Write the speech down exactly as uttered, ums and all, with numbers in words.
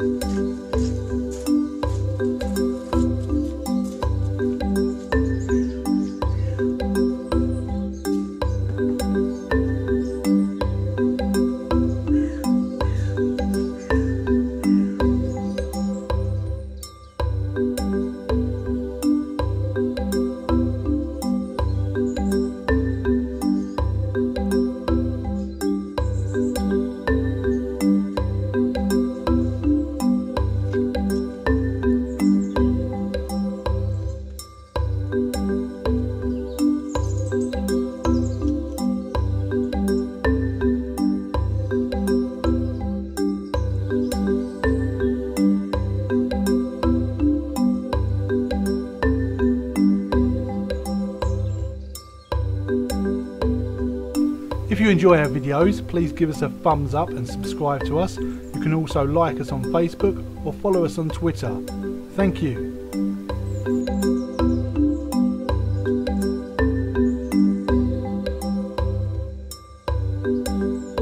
If you enjoy our videos, please give us a thumbs up and subscribe to us. You can also like us on Facebook or follow us on Twitter. Thank you. Thank you.